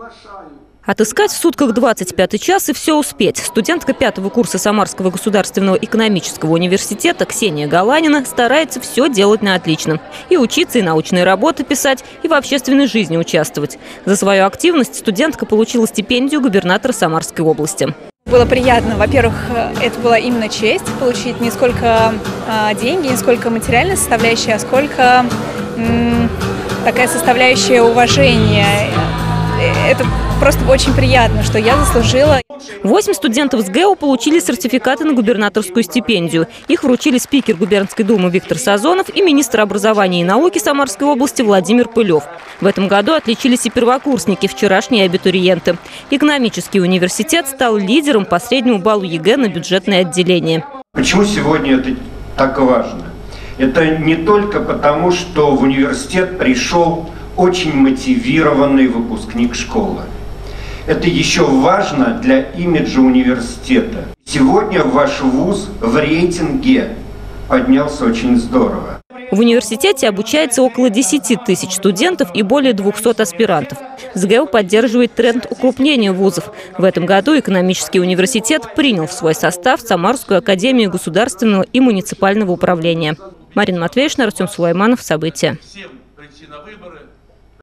Отыскать в сутках 25-й час и все успеть. Студентка 5-го курса Самарского государственного экономического университета Ксения Галанина старается все делать на отлично. И учиться, и научные работы писать, и в общественной жизни участвовать. За свою активность студентка получила стипендию губернатора Самарской области. Было приятно. Во-первых, это была именно честь получить не сколько деньги, не сколько материальная составляющая, а сколько такая составляющая уважения. Это просто очень приятно, что я заслужила. 8 студентов с ГЭУ получили сертификаты на губернаторскую стипендию. Их вручили спикер губернской думы Виктор Сазонов и министр образования и науки Самарской области Владимир Пылев. В этом году отличились и первокурсники, вчерашние абитуриенты. Экономический университет стал лидером по среднему баллу ЕГЭ на бюджетное отделение. Почему сегодня это так важно? Это не только потому, что в университет пришел очень мотивированный выпускник школы. Это еще важно для имиджа университета. Сегодня ваш вуз в рейтинге поднялся очень здорово. В университете обучается около 10 тысяч студентов и более 200 аспирантов. СГЭУ поддерживает тренд укрупнения вузов. В этом году экономический университет принял в свой состав Самарскую академию государственного и муниципального управления. Марина Матвеевна, Артем Сулайманов. События.